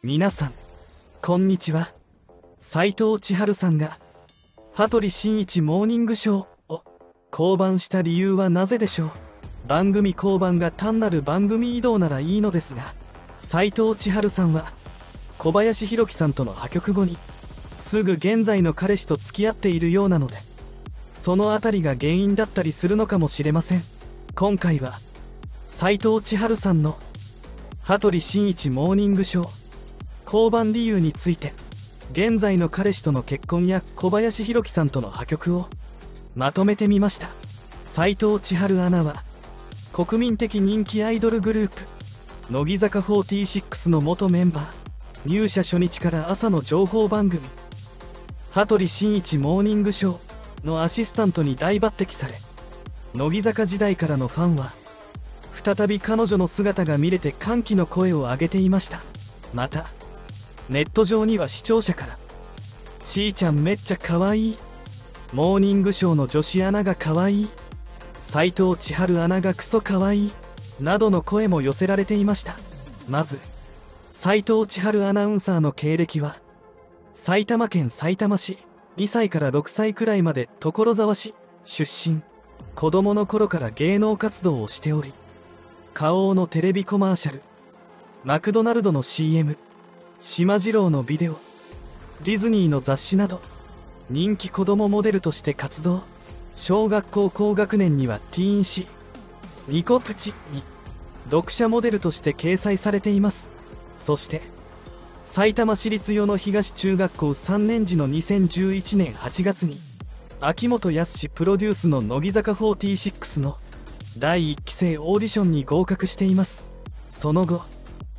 皆さん、こんにちは。斉藤千春さんが、羽鳥慎一モーニングショーを降板した理由はなぜでしょう。番組降板が単なる番組移動ならいいのですが、斉藤千春さんは、小林弘樹さんとの破局後に、すぐ現在の彼氏と付き合っているようなので、そのあたりが原因だったりするのかもしれません。今回は、斉藤千春さんの、羽鳥慎一モーニングショー、降板理由について、現在の彼氏との結婚や小林弘樹さんとの破局をまとめてみました。斉藤千春アナは国民的人気アイドルグループ乃木坂46の元メンバー。入社初日から朝の情報番組羽鳥慎一モーニングショーのアシスタントに大抜擢され、乃木坂時代からのファンは再び彼女の姿が見れて歓喜の声を上げていました。またネット上には視聴者から「ちーちゃんめっちゃ可愛い」「モーニングショーの女子アナが可愛い」「斉藤千春アナがクソ可愛い」などの声も寄せられていました。まず斉藤千春アナウンサーの経歴は、埼玉県さいたま市、2歳から6歳くらいまで所沢市出身。子供の頃から芸能活動をしており、花王のテレビコマーシャル、マクドナルドの CM、島次郎のビデオ、ディズニーの雑誌など人気子供モデルとして活動。小学校高学年にはティーン誌ニコプチに読者モデルとして掲載されています。そしてさいたま市立与野東中学校3年時の2011年8月に秋元康プロデュースの乃木坂46の第1期生オーディションに合格しています。その後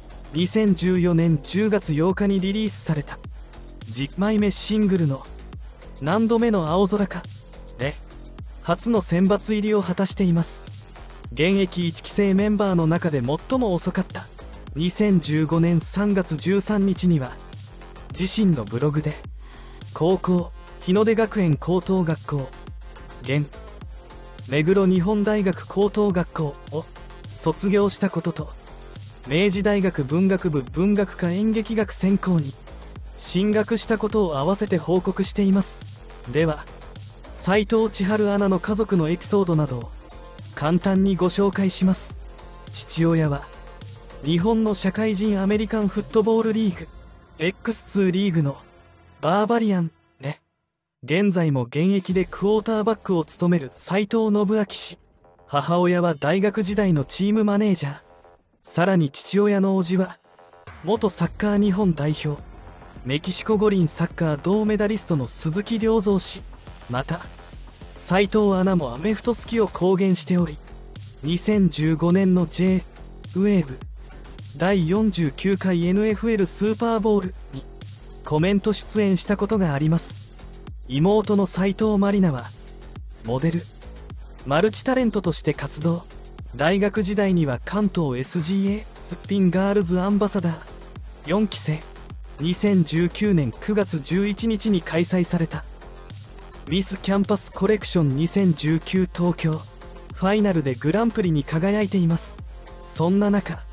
2014年10月8日にリリースされた10枚目シングルの何度目の青空かで初の選抜入りを果たしています。現役1期生メンバーの中で最も遅かった2015年3月13日には自身のブログで高校日の出学園高等学校現目黒日本大学高等学校を卒業したことと、明治大学文学部文学科演劇学専攻に進学したことを併せて報告しています。では斉藤千春アナの家族のエピソードなどを簡単にご紹介します。父親は日本の社会人アメリカンフットボールリーグ X2 リーグのバーバリアンで、現在も現役でクォーターバックを務める斉藤信明氏。母親は大学時代のチームマネージャー。さらに父親の叔父は元サッカー日本代表メキシコ五輪サッカー銅メダリストの鈴木亮三氏。また斉藤アナもアメフト好きを公言しており、2015年の J ウェーブ第49回 NFL スーパーボウルにコメント出演したことがあります。妹の斉藤真理奈はモデルマルチタレントとして活動。大学時代には関東 SGA すっぴんガールズアンバサダー4期生。2019年9月11日に開催されたミスキャンパスコレクション2019東京ファイナルでグランプリに輝いています。そんな中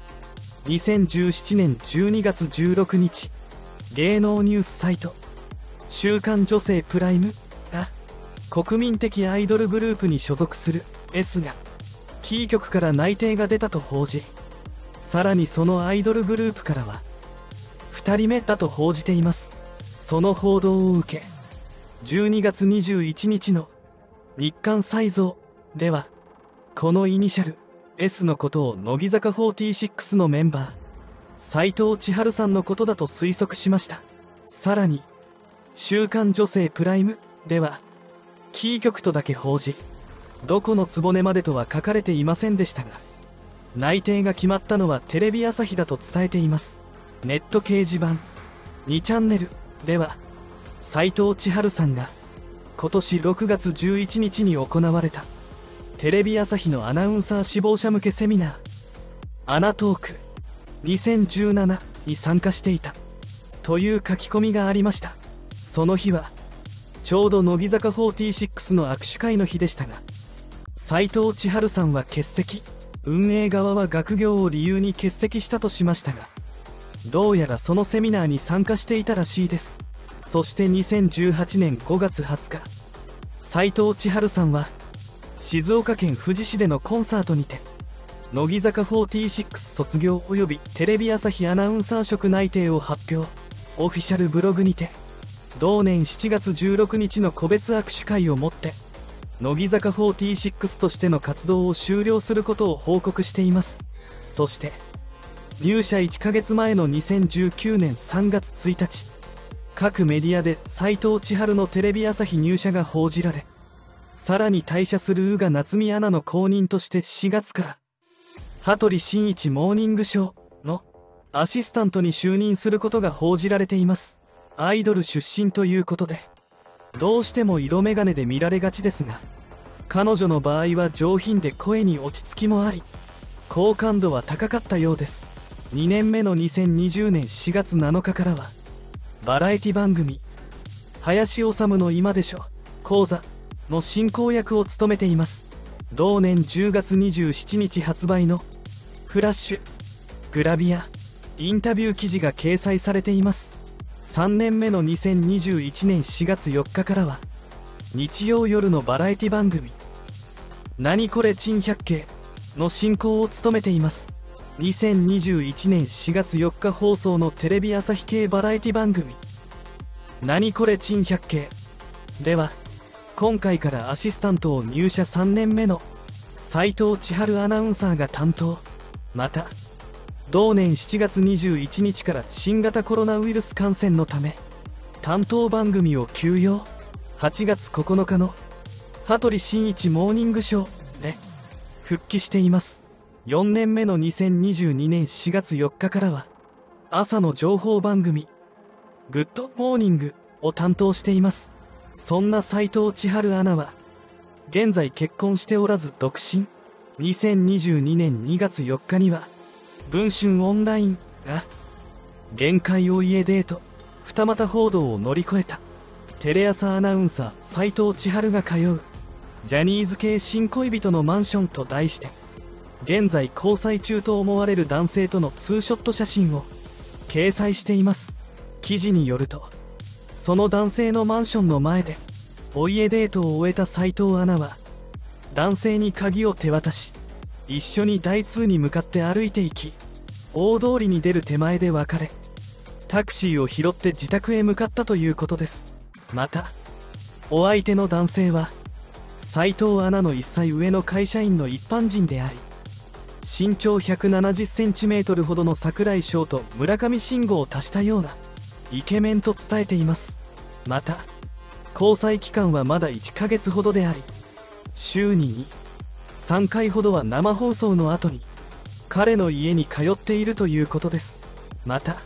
2017年12月16日芸能ニュースサイト週刊女性プライムが国民的アイドルグループに所属する S がキー局から内定が出たと報じ、さらにそのアイドルグループからは2人目だと報じています。その報道を受け12月21日の日刊サイゾーではこのイニシャル S のことを乃木坂46のメンバー斉藤千春さんのことだと推測しました。さらに週刊女性プライムではキー局とだけ報じ、どこの局までとは書かれていませんでしたが、内定が決まったのはテレビ朝日だと伝えています。ネット掲示板2チャンネルでは斉藤千春さんが今年6月11日に行われたテレビ朝日のアナウンサー志望者向けセミナーアナトーク2017に参加していたという書き込みがありました。その日はちょうど乃木坂46の握手会の日でしたが、斉藤千春さんは欠席、運営側は学業を理由に欠席したとしましたが、 どうやらそのセミナーに参加していたらしいです。そして2018年5月20日、斉藤千春さんは静岡県富士市でのコンサートにて乃木坂46卒業及びテレビ朝日アナウンサー職内定を発表。オフィシャルブログにて同年7月16日の個別握手会をもって乃木坂46としての活動を終了することを報告しています。そして入社1ヶ月前の2019年3月1日、各メディアで斉藤千春のテレビ朝日入社が報じられ、さらに退社する宇賀夏美アナの後任として4月から羽鳥慎一モーニングショーのアシスタントに就任することが報じられています。アイドル出身ということでどうしても色眼鏡で見られがちですが、彼女の場合は上品で声に落ち着きもあり好感度は高かったようです。2年目の2020年4月7日からはバラエティ番組林修の今でしょ講座の進行役を務めています。同年10月27日発売のフラッシュグラビアインタビュー記事が掲載されています。3年目の2021年4月4日からは日曜夜のバラエティ番組何これ珍百景の進行を務めています。2021年4月4日放送のテレビ朝日系バラエティ番組何これ珍百景では今回からアシスタントを入社3年目の斉藤千春アナウンサーが担当。また同年7月21日から新型コロナウイルス感染のため担当番組を休養。8月9日の羽鳥慎一モーニングショーで復帰しています。4年目の2022年4月4日からは朝の情報番組グッドモーニングを担当しています。そんな斉藤千春アナは現在結婚しておらず独身。2022年2月4日には文春オンラインが限界お家デート二股報道を乗り越えたテレ朝アナウンサー斉藤千春が通うジャニーズ系新恋人のマンションと題して現在交際中と思われる男性とのツーショット写真を掲載しています。記事によるとその男性のマンションの前でお家デートを終えた斉藤アナは男性に鍵を手渡し一緒に大通に向かって歩いていき大通りに出る手前で別れタクシーを拾って自宅へ向かったということです。またお相手の男性は斉藤アナの1歳上の会社員の一般人であり身長170センチメートルほどの櫻井翔と村上信五を足したようなイケメンと伝えています。また交際期間はまだ1ヶ月ほどであり週に2、3回ほどは生放送の後に彼の家に通っているということです。また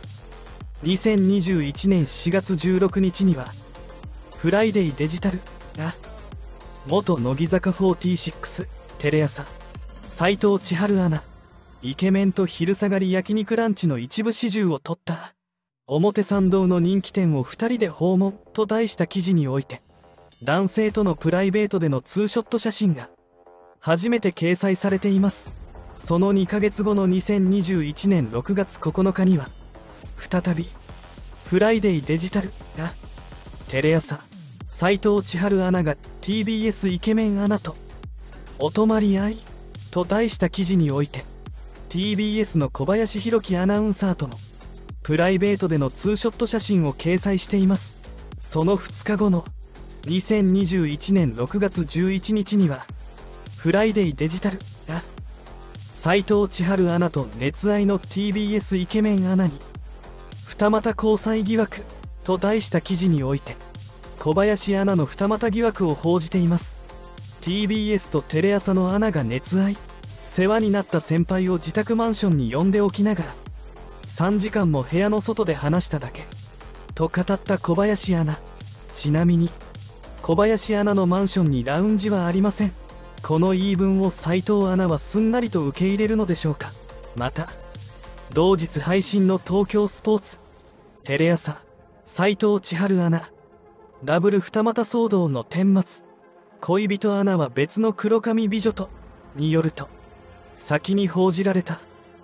2021年4月16日にはフライデーデジタルが元乃木坂46テレ朝斉藤千春アナイケメンと昼下がり焼肉ランチの一部始終を撮った表参道の人気店を2人で訪問と題した記事において男性とのプライベートでのツーショット写真が初めて掲載されています。その2ヶ月後の2021年6月9日には再びフライデーデジタルがテレ朝斉藤千春アナが TBS イケメンアナとお泊まり合いと題した記事において TBS の小林弘樹アナウンサーとのプライベートでのツーショット写真を掲載しています。その2日後の2021年6月11日にはフライデーデジタルが斉藤千春アナと熱愛の TBS イケメンアナに二股交際疑惑と題した記事において小林アナの二股疑惑を報じています。 TBS とテレ朝のアナが熱愛世話になった先輩を自宅マンションに呼んでおきながら3時間も部屋の外で話しただけと語った小林アナ。ちなみに小林アナのマンションにラウンジはありません。この言い分を斉藤アナはすんなりと受け入れるのでしょうか。また同日配信の東京スポーツテレ朝斉藤千春アナダブル二股騒動の顛末恋人アナは別の黒髪美女とによると先に報じられた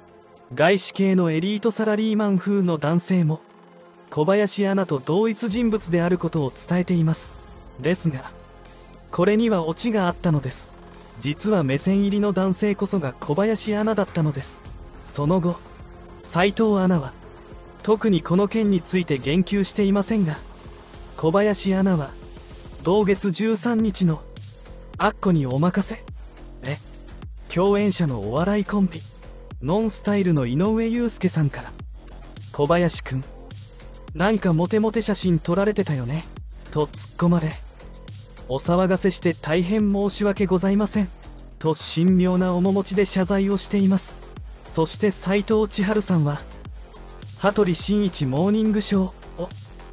外資系のエリートサラリーマン風の男性も小林アナと同一人物であることを伝えています。ですがこれにはオチがあったのです。実は目線入りの男性こそが小林アナだったのです。その後斉藤アナは特にこの件について言及していませんが、小林アナは同月13日のアッコにお任せで共演者のお笑いコンビノンスタイルの井上裕介さんから小林くんなんかモテモテ写真撮られてたよねと突っ込まれ、お騒がせして大変申し訳ございませんと神妙な面持ちで謝罪をしています。そして斉藤千春さんは羽鳥慎一モーニングショーを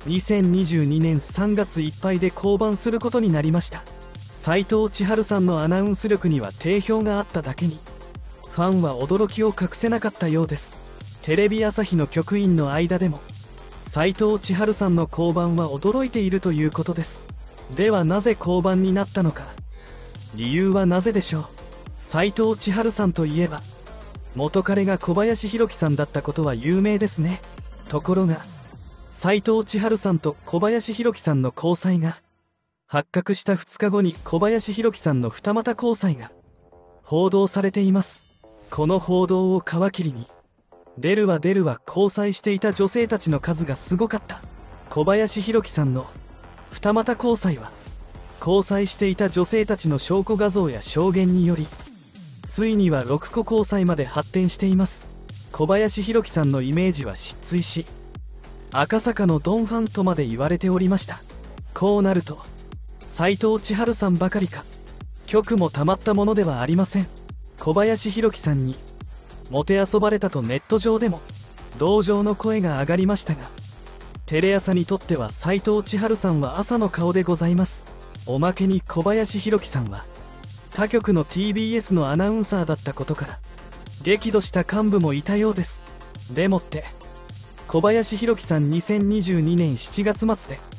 2022年3月いっぱいで降板することになりました。斉藤千春さんのアナウンス力には定評があっただけにファンは驚きを隠せなかったようです。テレビ朝日の局員の間でも斉藤千春さんの降板は驚いているということです。ではなぜ降板になったのか、理由はなぜでしょう。斉藤千春さんといえば元彼が小林弘樹さんだったことは有名ですね。ところが斉藤千春さんと小林弘樹さんの交際が発覚した2日後に小林弘樹さんの二股交際が報道されています。この報道を皮切りに出るわ交際していた女性たちの数がすごかった。小林弘樹さんの二股交際は交際していた女性たちの証拠画像や証言によりついには6個交際まで発展しています。小林弘樹さんのイメージは失墜し赤坂のドンファンとまで言われておりました。こうなると斉藤千春さんばかりか局もたまったものではありません。小林弘樹さんにもてあそばれたとネット上でも同情の声が上がりましたが、テレ朝にとっては斉藤千春さんは朝の顔でございます。おまけに小林弘樹さんは他局の TBS のアナウンサーだったことから激怒した幹部もいたようです。でもって小林弘樹さん2022年7月末で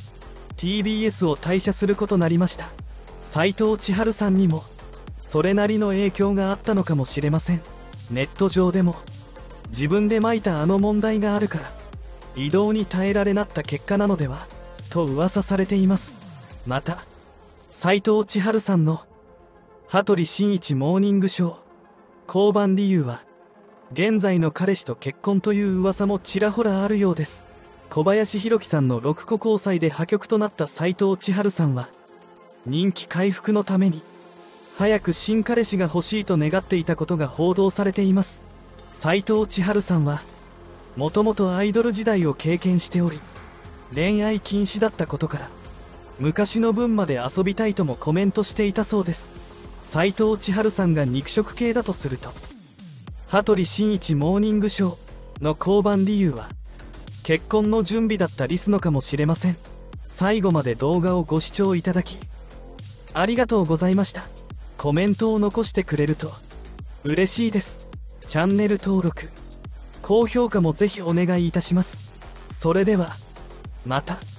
TBS を退社することなりました。斉藤千春さんにもそれなりの影響があったのかもしれません。ネット上でも自分でまいたあの問題があるから異動に耐えられなった結果なのではと噂されています。また斉藤千春さんの羽鳥慎一モーニングショー降板理由は現在の彼氏と結婚という噂もちらほらあるようです。小林弘樹さんの6個交際で破局となった斉藤千春さんは人気回復のために早く新彼氏が欲しいと願っていたことが報道されています。斉藤千春さんはもともとアイドル時代を経験しており恋愛禁止だったことから昔の分まで遊びたいともコメントしていたそうです。斉藤千春さんが肉食系だとすると羽鳥慎一モーニングショーの降板理由は結婚の準備だったリスのかもしれません。最後まで動画をご視聴いただきありがとうございました。コメントを残してくれると嬉しいです。チャンネル登録高評価もぜひお願いいたします。それではまた。